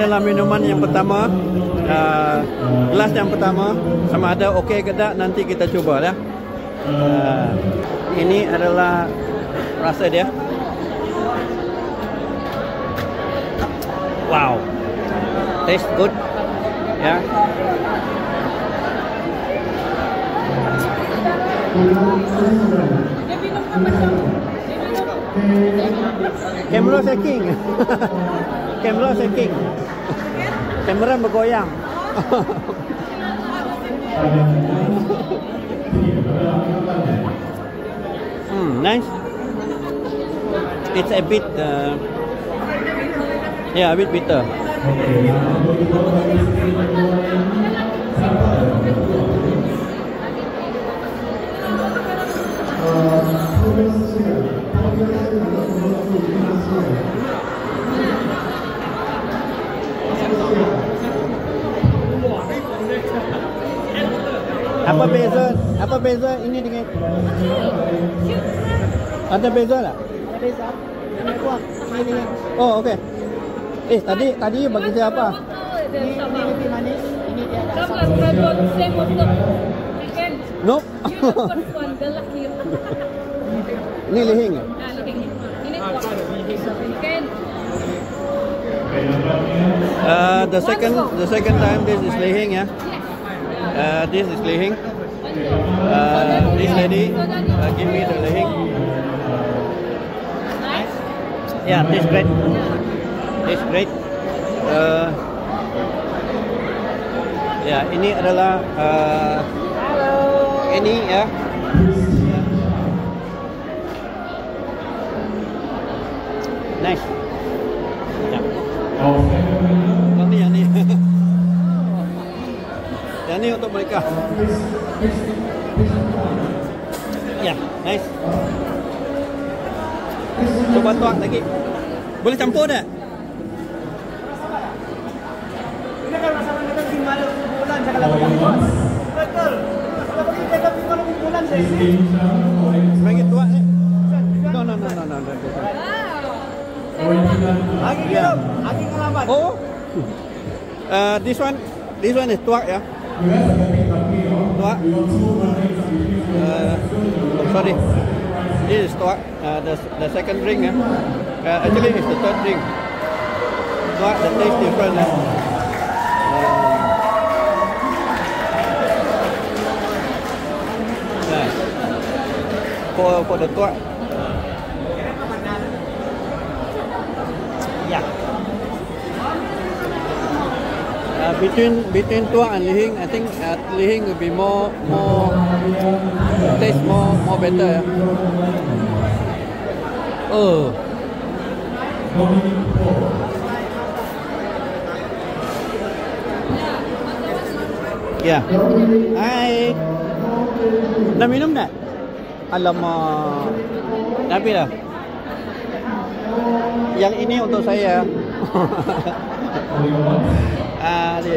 adalah minuman yang pertama, gelas yang pertama. Sama ada okey ke tak, nanti kita cuba ya. Ini adalah rasa dia. Wow, taste good ya. Kamera shaking. Kamera shaking. Kamera bergoyang. Nice. It's a bit yeah, a bit bitter. Apa beza ini dengan ada beza tak? Ada beza. Ini kuah, ini dengan. Oh, okey. Tadi bagi saya apa? Ini lebih manis, ini dia ada asam. Nope. Ini lihing. Ini kuah. The second time this is lihing ya. This is lihing. This lady give me the lihing. Yeah, tastes great. Tastes great. Ya, ini adalah ini ya. Nice. Ya. Nanti yang ni. Yang ni untuk mereka. Ya, nice. Coba tuak lagi. Boleh campur tak? Ini kan masalah kita tinggal bulan jangan lagi bos. Betul. Kalau pergi jaga tinggal bulan saya sini. Sebagai tuak ni. No. Lagi kirim, lagi kelabat. Oh. This one is tuak ya. Tuak. Sorry. This is tuak. The second drink ya. Actually it's the third drink. Tuak, the taste different ya. For the tuak. Yeah. Between tuak and lihing, I think lihing will be more taste more better. Ya. Hai. Dah minum tak? Alamak. Dah habis dah. Yang ini untuk saya. Ni.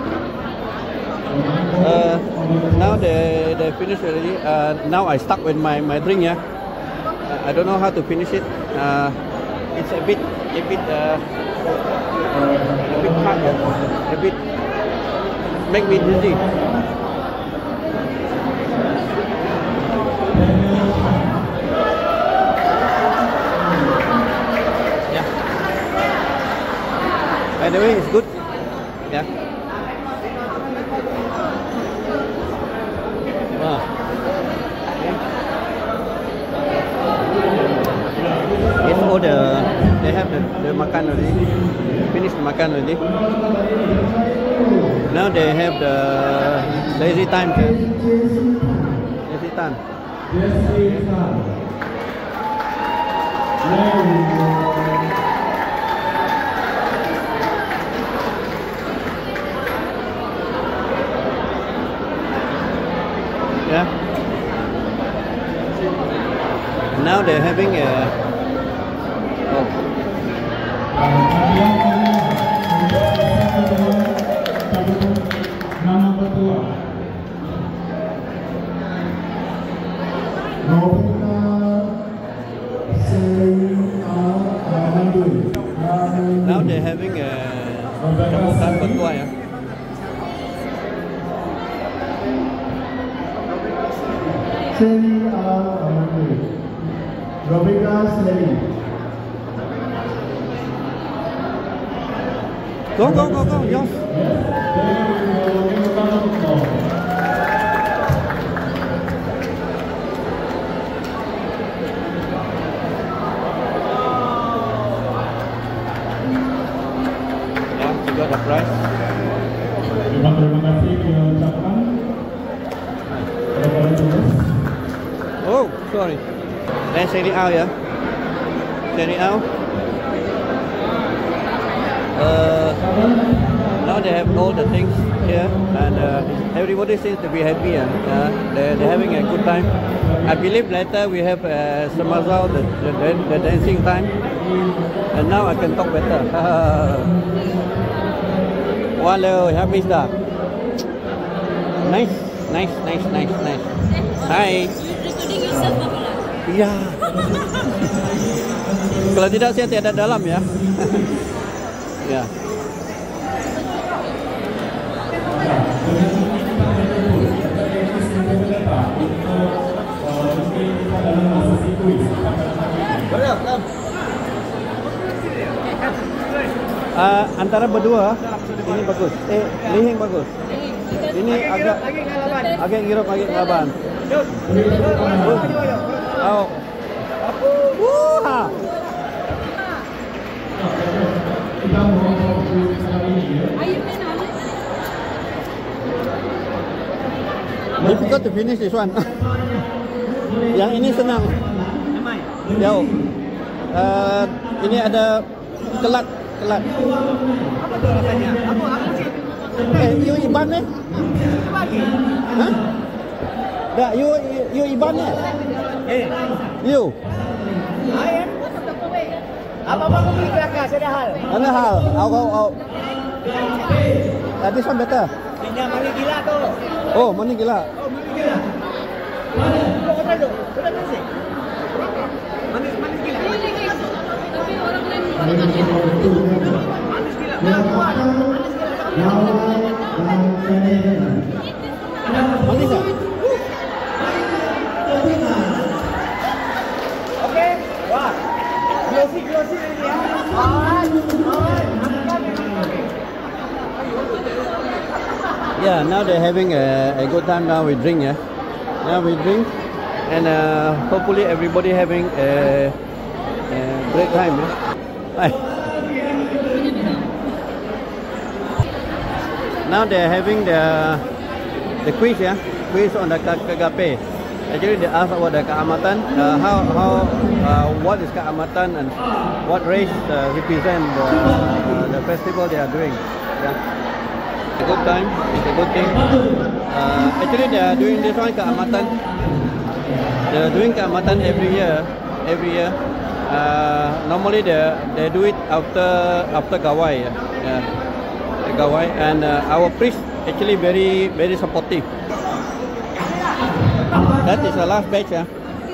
Now they finish already. Now I stuck with my drink ya. I don't know how to finish it. It's a bit hard, a bit make me dizzy. Yeah. By the way, it's good. Yeah. It's all they have the makan already. Finish the makan already. Now they have the lazy time. Lazy time. Yeah. Now they're having a. Now they're having a Campukan bertua ya. Seri Al-Amandi, Robeka Seri. Go, yours. Yeah, you got the price. Terima kasih diucapkan kepada tulis. Oh, sorry. Then Seri Al ya. Seri Al. Now they have all the things here, and everybody seems to be happy. They're having a good time. I believe later we have Samazal, the dancing time, and now I can talk better. Hello, happy stuff. Nice. Hi. Recording yourself apa lah? Ya. Kalau tidak saya tiada dalam ya. Ya. Antara berdua ini bagus. Lihing bagus. Ini agak ngirup, agak ngelaban. Oh. Wah. Difficult to finish this one. Yang ini senang. Jauh. Ini ada kelat. Apa tuh rasanya? Apa sih? You iban eh? Bagi. Hah? Dah, you iban eh? You. Ayam. Apa beli kelakar? Ada hal. Ada hal. Au. This one better. Ini mani gila tu. Oh, mani gila. Mani gila. Sudah sih. Manis gila. Tapi orang lain manis gila. Manis tak? Okey. Wah. Glossy ini ya. Yeah, now they're having a good time. Now we drink, yeah. Now we drink, and hopefully everybody having a great time. Yeah? Hi. Now they're having the quiz, yeah, quiz on the KKP. Actually, they ask about the Keamatan, what is Keamatan and what race represent the festival they are doing. Yeah. It's a good time. It's a good thing. Actually, they are doing this one Keamatan. They are doing Keamatan every year. Normally they do it after Gawai. Yeah. Gawai, and our priest actually very supportive. That is the last batch. Yeah.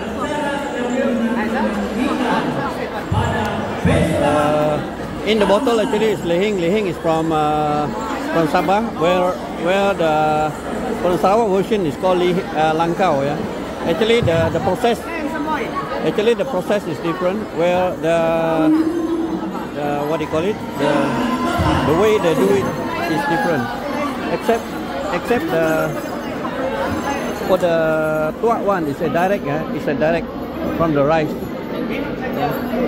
In the bottle actually is Lihing. Lihing is from Sabah, where the from Sarawak version is called Langkau. Yeah. Actually the process is different. Where the what do you call it? The way they do it is different. Except for the tuak one, it's a direct. Yeah, it's a direct from the rice. Yeah.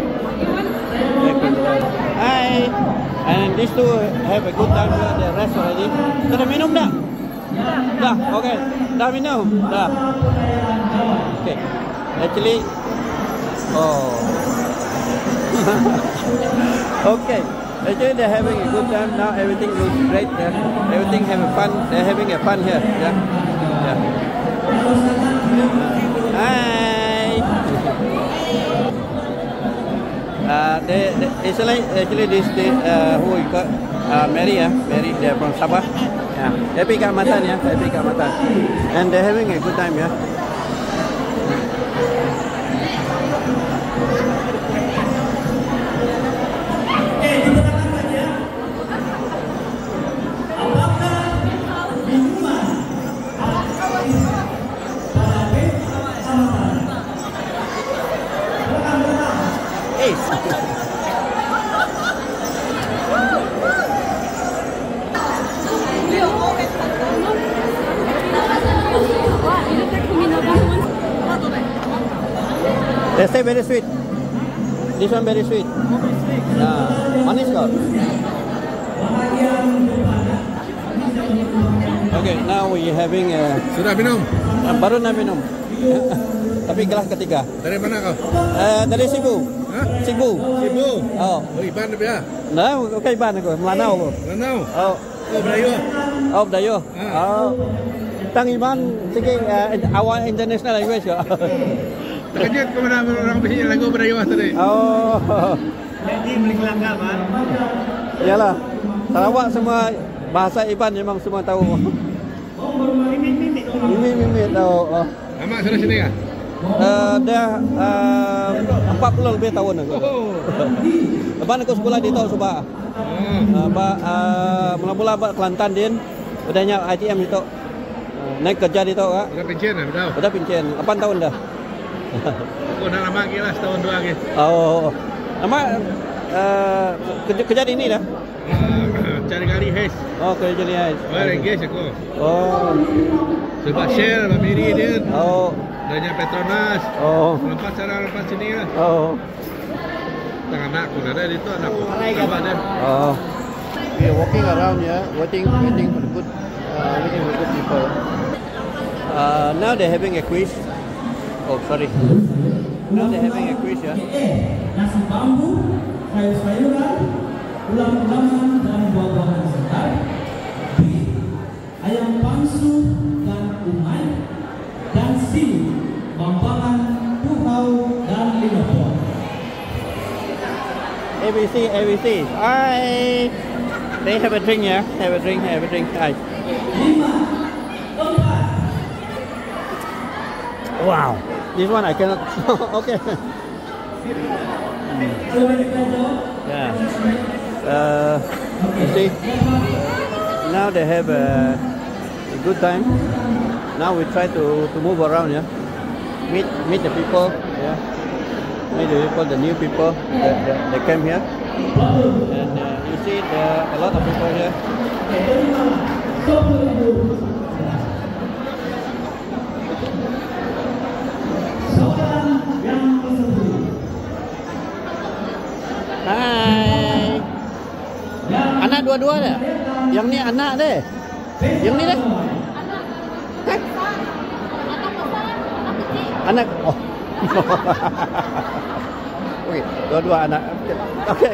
Hi. And these two have a good time here. They rest already. Sudah minum dah? Dah. Okay. Dah minum. Dah. Okay. Actually, okay. Actually, they're having a good time now. Everything looks great. Everything having fun. They're having a fun here. Yeah. Hi. Actually this who you call Mary, Mary, they're from Sabah. Yeah, happy Keamatan, yeah, happy Keamatan, and they're having a good time, yeah. Ace. They say very sweet. This one very sweet. Manis kok. Okay, now we having Sudah minum? baru nak minum. Tapi gelas ketiga. Dari mana kau? Dari Sibu. Hah? Sibu. Sibu? Oh. Oh, Iban dia ya? Nah, okay ban aku, Melanau aku. Lanau? Oh. Oh, Melayu? Oh, Dayo. Ah. Oh. Tang Iban sikit awal international language kok. Terkejut kau mana orang bising lagu Melayu tadi? Oh. Jadi beli langgar, man. Yalah. Sarawak semua bahasa Iban memang semua tahu. Mimi tahu. Oh. Amak sudah sini kah? Dah 40 lebih tahun aku. Oh. Lepas aku sekolah di Tok Subah. Mula-mula Kelantan din, udahnya ITM di Tok. Naik kerja di Tok kak. Sudah pencen dah, tahu? Udah pincen, 8 tahun dah. Aku dah lama lagi lah, setahun dua lagi. Oh, nama kerja di ini dah. Cari kali hes. Oh, kerja di ini. Oh, engage aku. Oh, Sebab Shell, Bamiri dia. oh, Danya Petronas. oh, Lompat sana, lompat sini lah. oh, Tang anakku ada di tu anakku. Sahabat dia. oh. We are walking around here, waiting for the good, waiting for good people. Now they're having a quiz. Oh, sorry. Now they're having a quiz, yeah. Nasi bambu, sayur-sayuran, ulam-ulaman dan buah-buahan segar. B. Ayam pangsu dan umai. Dan C. Bambangan, puhau dan linopor. ABC, ABC. Hi. They have a drink, yeah. Have a drink. Hi. 5, 4. Wow. This one I cannot. Okay. Yeah. You see. Now they have a good time. Now we try to move around, yeah. Meet the people, yeah. Meet the people, the new people that came here. And you see a lot of people here. Hai. Anak dua-dua deh. Yang ni anak deh. Yang ni deh. Hah? Anak. Oh. Okey, dua-dua anak. Okey.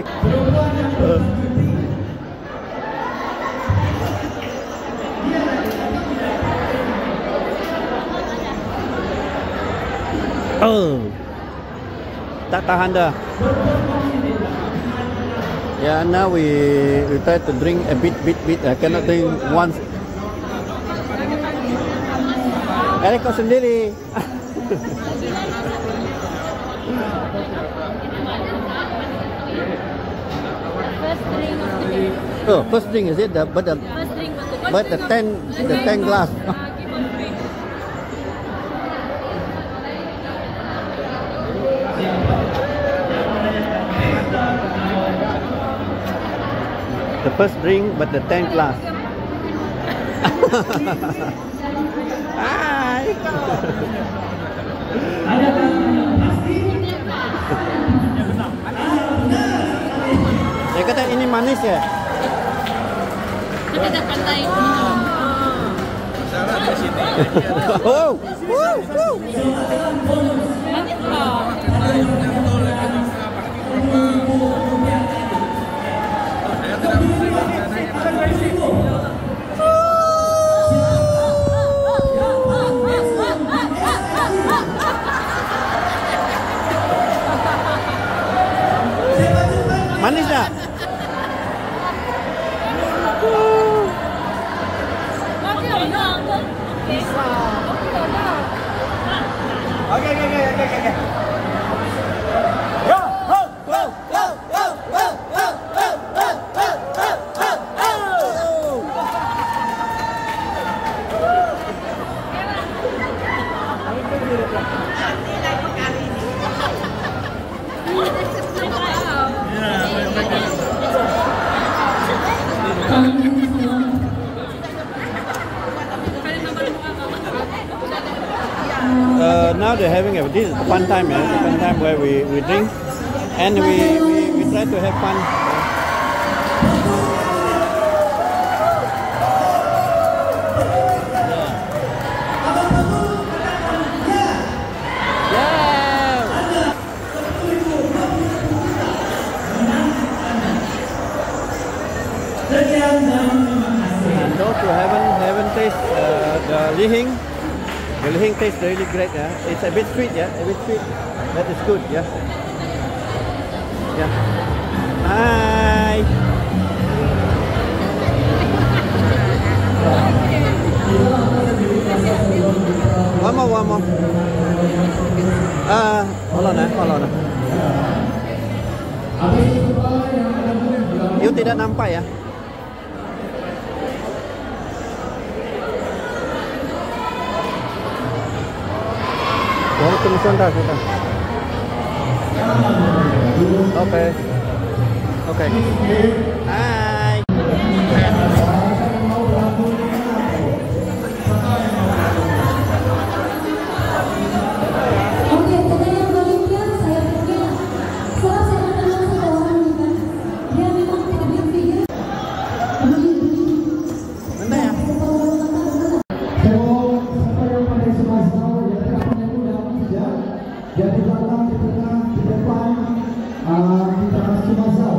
Oh. Tak tahan dah. Yeah, now we try to drink a bit. I cannot drink once. Eric kau sendiri. First drink of the day. Oh, first drink is it? But the First drink of but the 10 glass. Give on free. The first drink, but the 10 glass. Hi. Dia kata ini manis ya. Dekat pantai. Salah di sini. Oh. Woo. Manis lah. Manis tak? Kopi ada, Uncle. Okay. Kopi ada. Okay. now they're having this is the fun time, yeah, the fun time where we drink and we try to have fun. And those who haven't tasted the Lihing tastes really great. Yeah, it's a bit sweet. Yeah, a bit sweet. That is good. Yeah. Yeah. Hi. One more. Hold on. You tidak nampak ya? Oh, tunggu sebentar. Oke. Hai. Oke, kita yang baliknya saya pikir salah saya kenal satu orang nih kan, dia memang public figure. Bentar ya. Jadi belakang, di tengah, di depan, kita kasih mazal.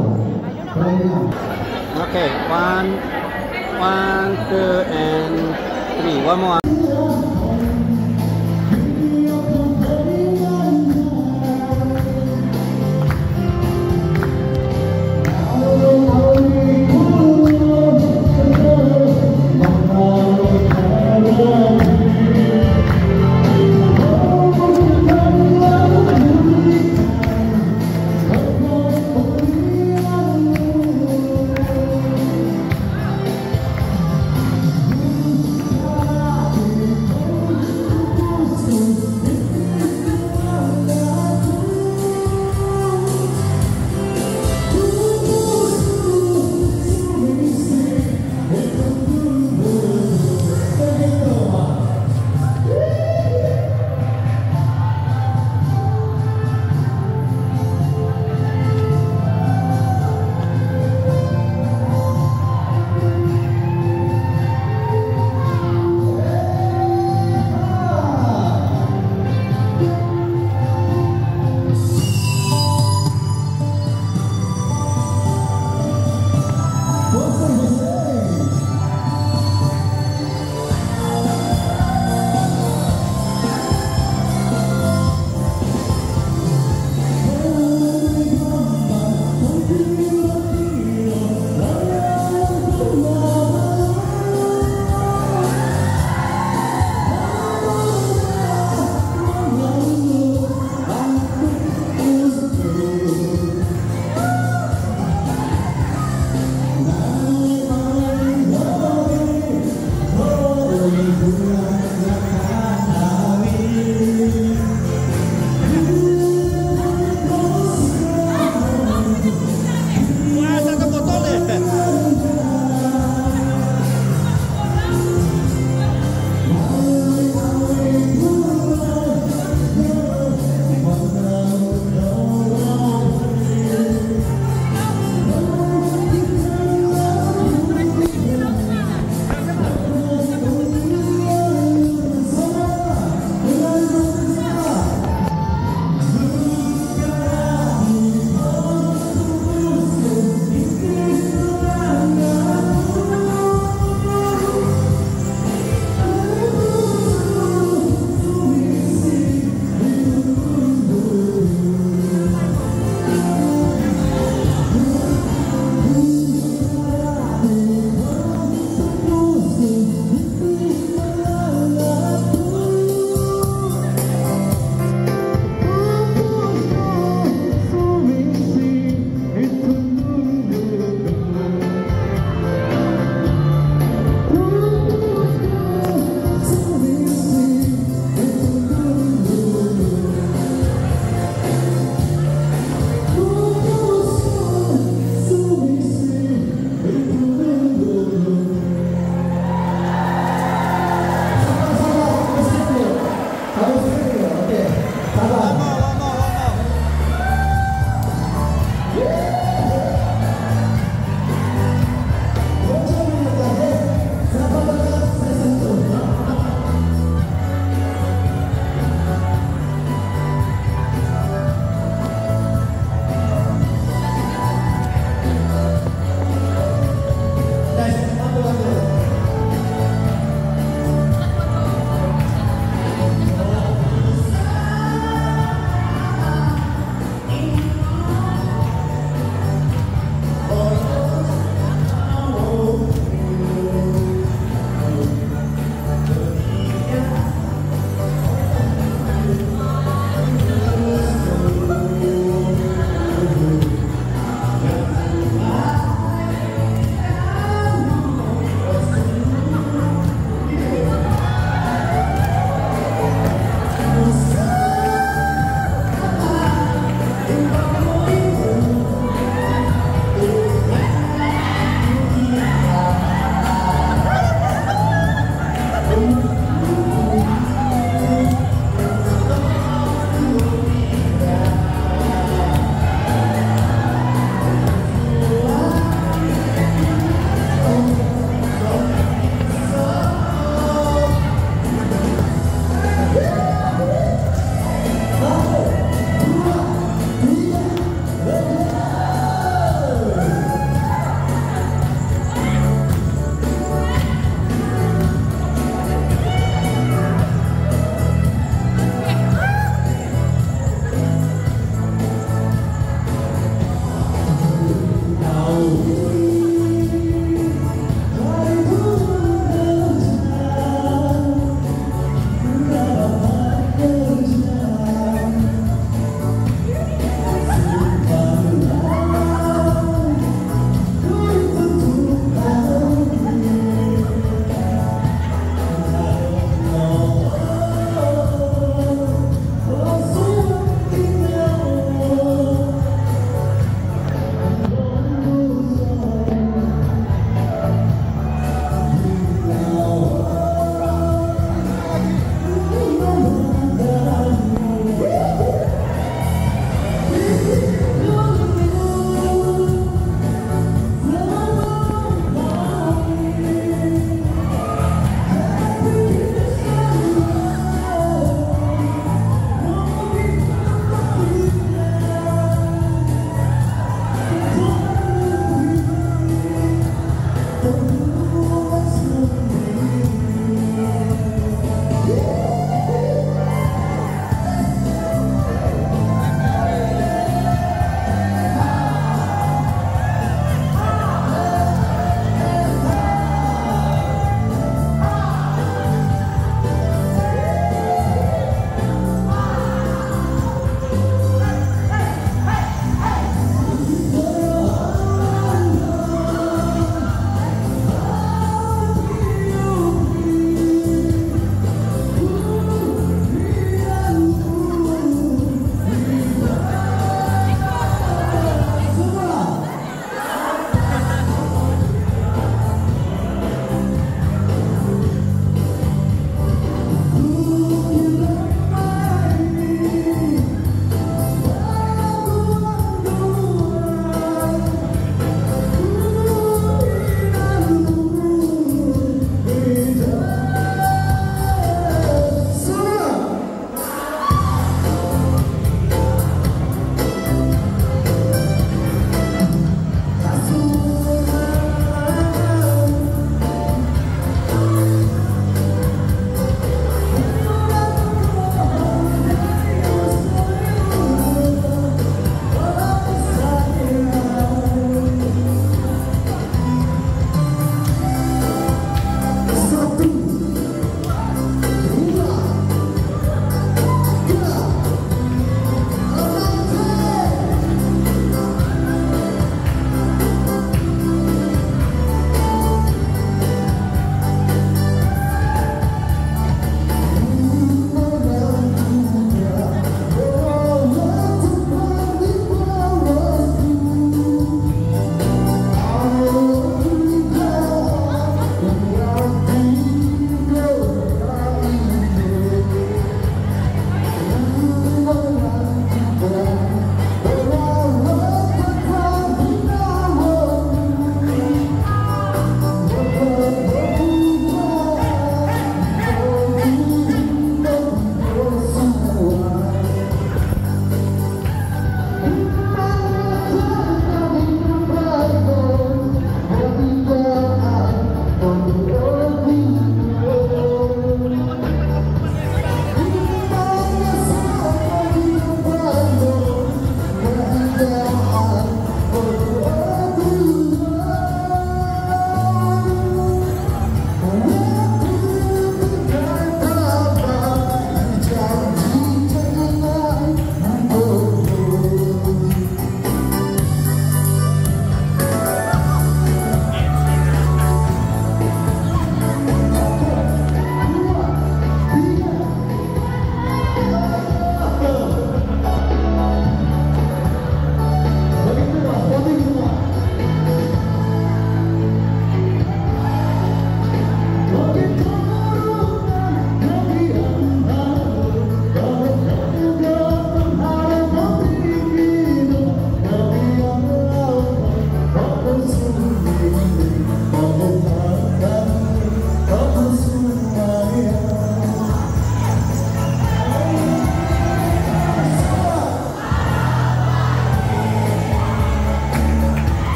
Okay, one, two, and three. One more.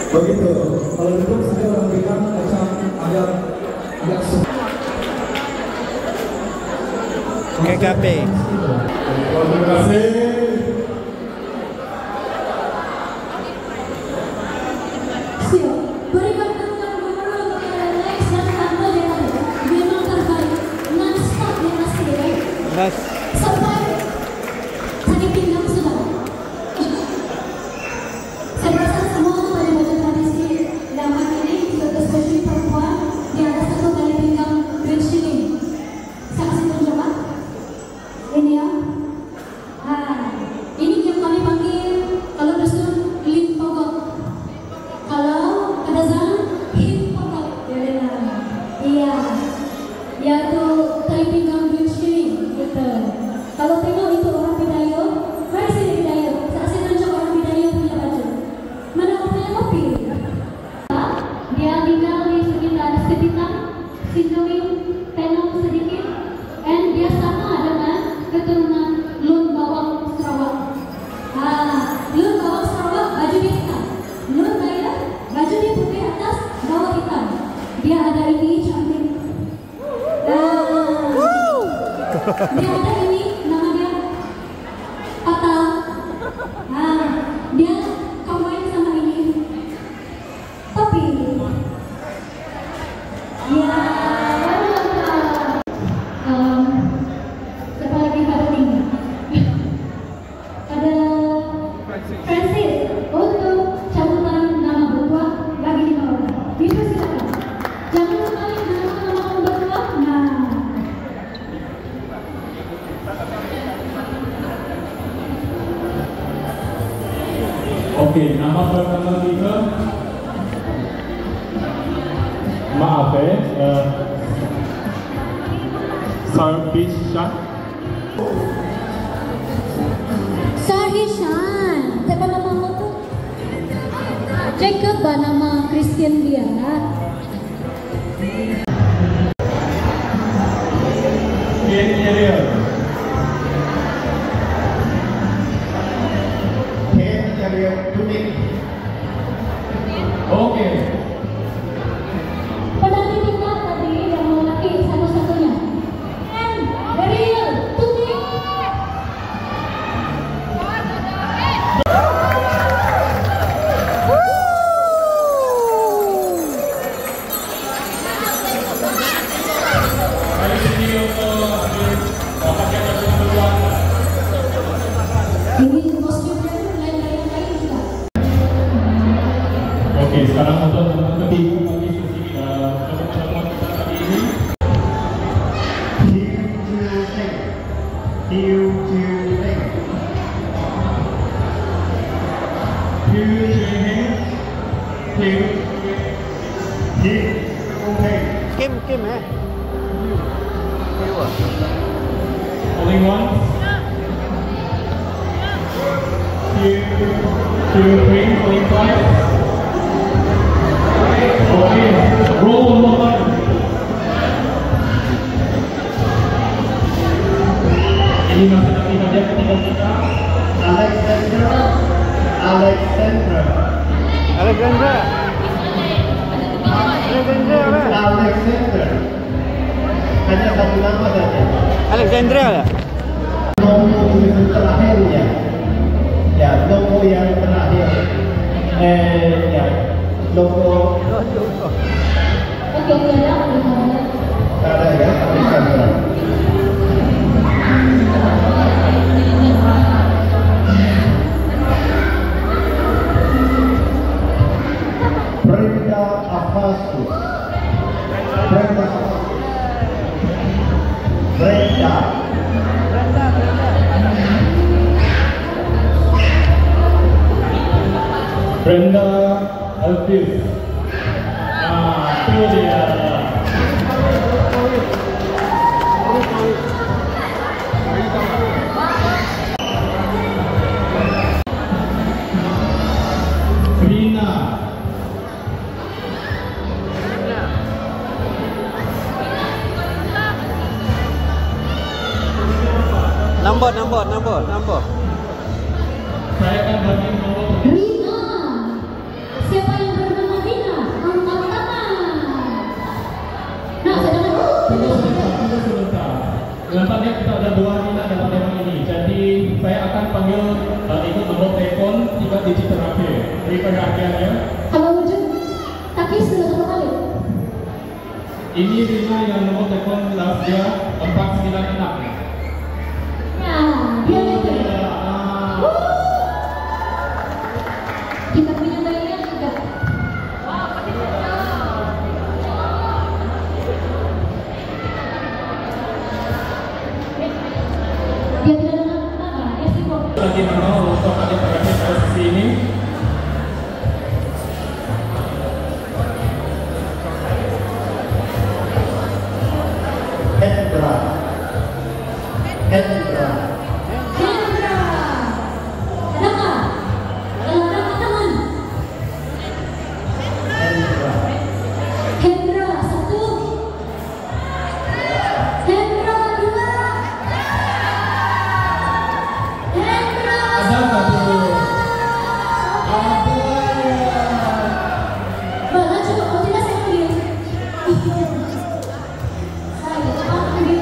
Begitu. Kalau duduk saya orang bilang macam agak KKP. Terima kasih. Siap. Berikan tepuk tangan kepada Lex dan Tante Dewi. Memang terbaik. Non-stop ya Mas Dewi. Mas, Sampai tadi pinggang sudah. Saya rasa semua pada baju tradisi dalam ini juga spesial perempuan di atas satu kali pinggang bench ini. Saya kasih tunjuk Pak. Ini ya. Ini yang kami panggil kalau dusun Lim Pogok. Kalau Kadazan Him Pogok. Iya. Yaitu tali pinggang bench ini. Gitu. Kalau tengok itu orang Pidayo, mari sini Pidayo. Saya kasih tunjuk orang Pidayo punya baju. Mana orang punya kopi? Dia tinggal di sekitar Sepitang, Sinjowin, Penang sedikit, dan dia sama dengan keturunan Lun Bawang Sarawak. Lun Bawang Sarawak baju dia hitam, Lun Daya baju dia putih atas bawah hitam. Dia ada ini cantik. Dia ada ini nama dia Patah. Dia kawin sama ini. Tapi ya siapa lagi pada ini? Ada Francis untuk cabutan nama bertuah bagi 5 orang. Dipersilakan. Jangan lupa nama bertuah. Oke, nama pertama kita. Maaf Sarhishan. Sarhishan. Siapa nama lo tuh? Jacob bah nama Christian dia. Oke. Pendamping kita tadi yang lelaki satu-satunya. And Daryl Tuning. Ini kostumnya lain-lain juga. Oke, sekarang untuk teman-teman ketiga bagi sesi pertemuan kita kali ini. Kim Only one. 2, 3, only 5. Oke, roll nomor. Ini masih nanti saja ketika kita Alexandra. Hanya satu nama saja. Alexandra lah. Logo itu terakhirnya. Ya, logo yang terakhir. Ya, logo. Oke, ada. Ada ya, Alexandra. Brenda Afasus. Brenda Alvis. Itu dia. Rina. Nombor. Saya akan bagi nomor. Rina. Siapa yang Nampaknya kita ada 2 minat dalam tema ini. Jadi saya akan panggil ikut nomor telepon 3 digit terakhir. Beri perhatiannya. Kalau wujud takis sudah berapa kali? Ini Rina yang nomor telepon last dia 496. Ya, dia itu. Kita punya bayian juga. Dia tidak dengar apa? Dia sibuk. Lagi mau untuk ada terakhir posisi ini. Hendra. Hendra. Hendra. Adakah? Kalau ada tangan. Hendra. Hendra 1. Hendra 2. Hendra Ada nggak tuh? Balas coba kalau tidak saya ambil. Saya ambil.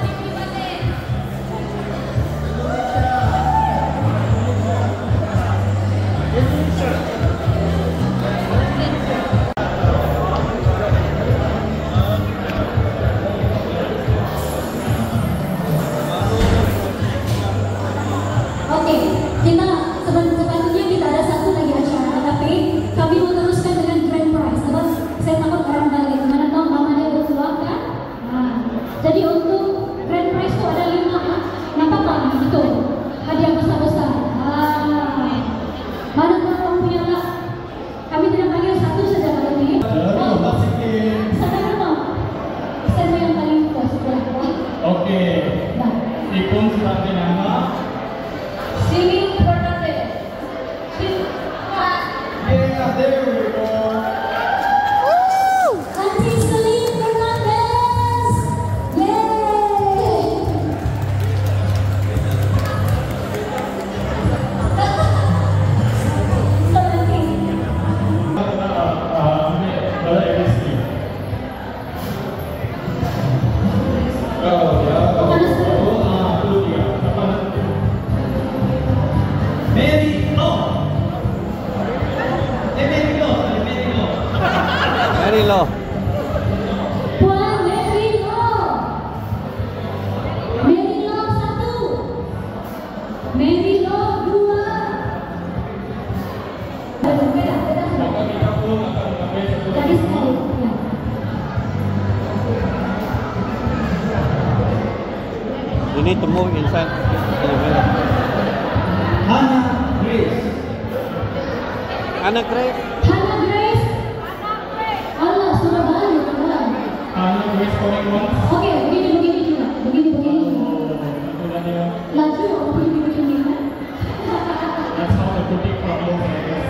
Oke, kita sepatutnya kita ada satu lagi acara, tapi kami mau teruskan dengan grand prize. Sebab saya takut orang balik, mana tahu mamanya berkeluar kan? Nah, jadi untuk grand prize itu ada 5 kan? Nampak tak? Itu hadiah besar-besar. Mana tahu orang punya tak? Kami tidak panggil satu saja kali ini. Sampai berapa? Saya mau yang paling puas sebelah bawah. Oke. Nah. Ipun sebagai nama. Singing Fernandez. Yeah, there we go. Auntie Celine Fernandez. Yeay. Very low. Puan Merino. Merino 1. Merino 2. Beda Tadi sekali. Ya. You need to move inside the middle. Hannah Grace. Anak Grace. Hannah Grace. Allah, sudah balik. Grace calling once. Oke, begini juga. Begini. Kemudian dia, Laju, begini kan? that's not a pretty problem, I guess.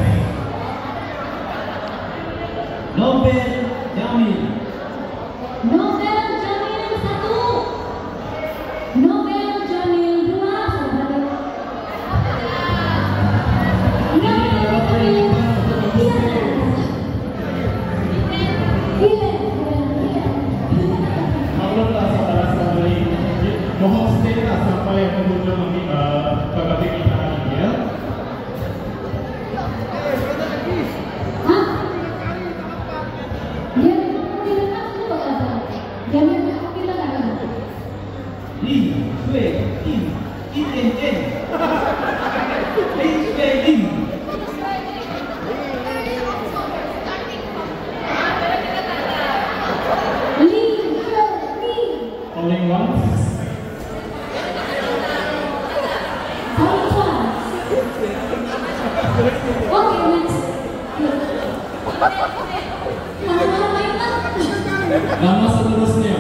Nobel Jamil. Nobel Jamil 1. Nobel Jamil 2. Maklumlah saudara-saudari, mohon stay lah sampai penghujung PKP kita hari ini ya. Hah? Dia tidak tahu apa. Dia tidak tahu. Li Shui Yin. Yin. Li Shui Yin. Calling once. Oke, next. Nama seterusnya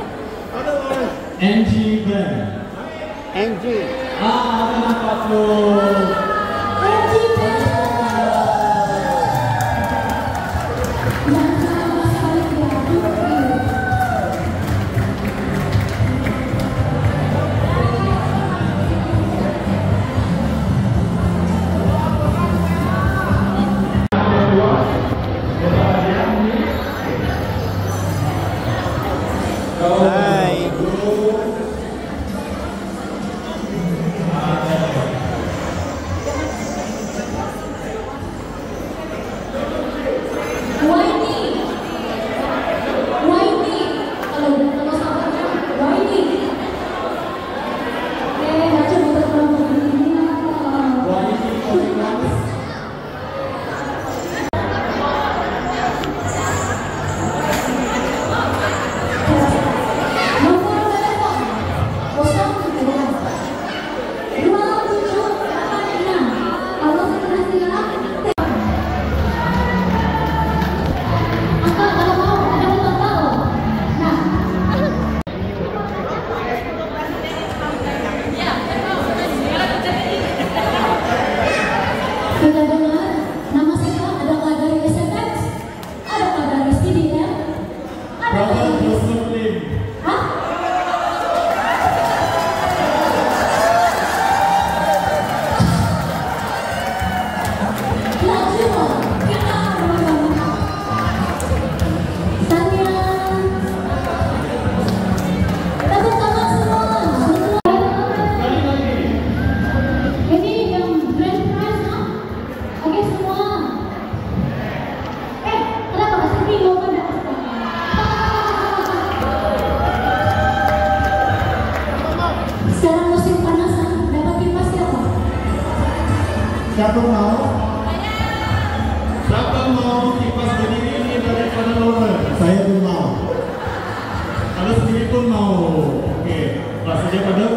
Angie Ben. Angie. Ada nampak tuh. Hai. pun mau? Siapa mau kipas berdiri ini daripada Lauren? Saya pun mau. Kalau sendiri pun mau. Oke, rasanya pada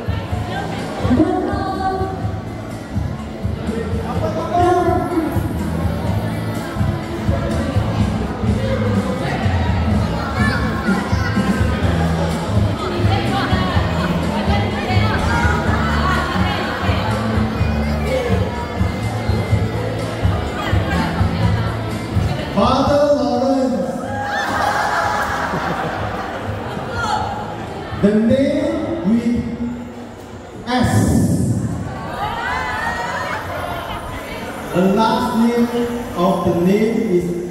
Father Lawrence. The name with S. The last name of the name is